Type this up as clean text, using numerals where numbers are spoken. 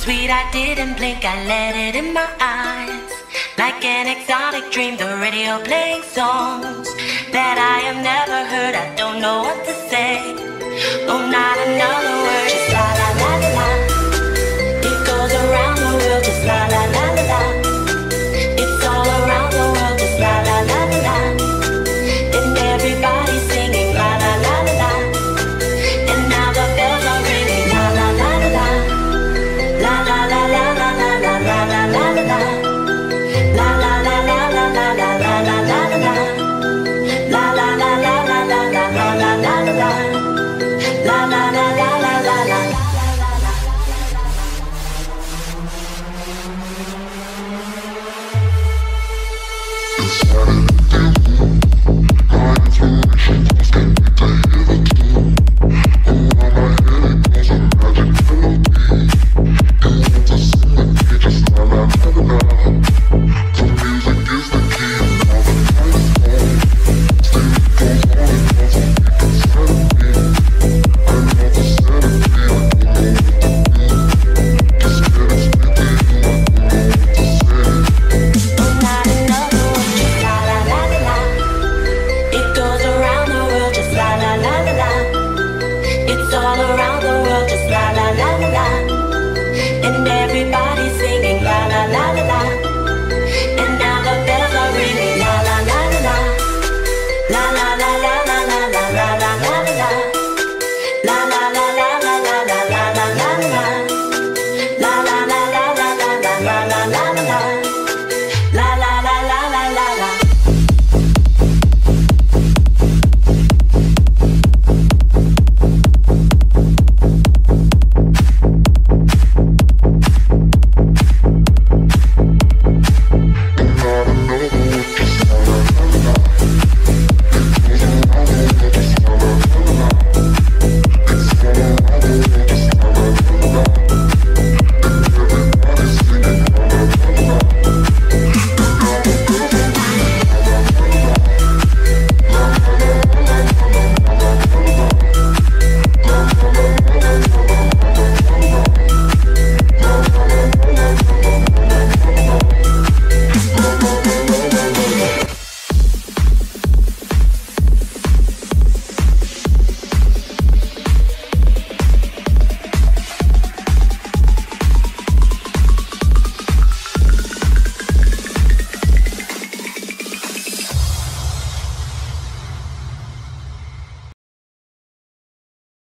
Sweet, I didn't blink, I let it in my eyes. Like an exotic dream, the radio playing songs that I have never heard. I don't know what to say. Oh, not another word, just la la la la la. It goes around the world, just la la la la la. It's all around the world, just la la la la la. And everybody's singing la la la la la. And now the bells are ringing la la la la la. La la la la la la la la la la la la. La la la la la la la la la la la la. La la la la la la la la la la la. La la la la la la la. All around.